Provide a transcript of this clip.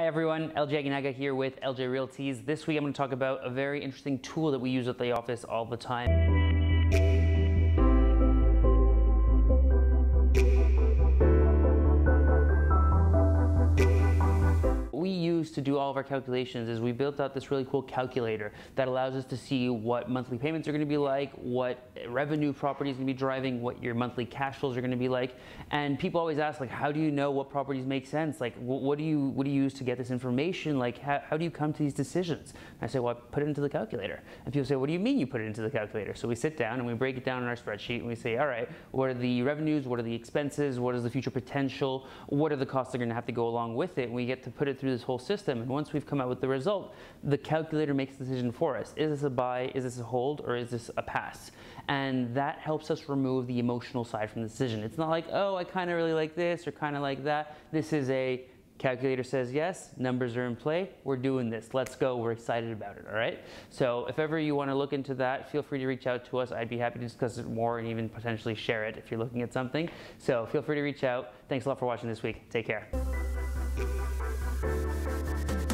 Hi everyone, LJ Aguinaga here with LJ Realties. This week I'm going to talk about a very interesting tool that we use at the office all the time. What we use to do all of our calculations is we built out this really cool calculator that allows us to see what monthly payments are going to be like, what revenue property is going to be driving, what your monthly cash flows are going to be like. And people always ask, like, how do you know what properties make sense? Like, what do you use to get this information? Like, how do you come to these decisions? And I say, well, I put it into the calculator. And people say, what do you mean you put it into the calculator? So we sit down and we break it down in our spreadsheet and we say, all right, what are the revenues? What are the expenses? What is the future potential? What are the costs that are going to have to go along with it? And we get to put it through this whole system, and once we've come out with the result, the calculator makes the decision for us. Is this a buy, is this a hold, or is this a pass? And that helps us remove the emotional side from the decision. It's not like, oh, I kind of really like this or kind of like that. This is a calculator says yes, numbers are in play, we're doing this, let's go, we're excited about it, all right? So if ever you want to look into that, feel free to reach out to us. I'd be happy to discuss it more and even potentially share it if you're looking at something. So feel free to reach out. Thanks a lot for watching this week. Take care.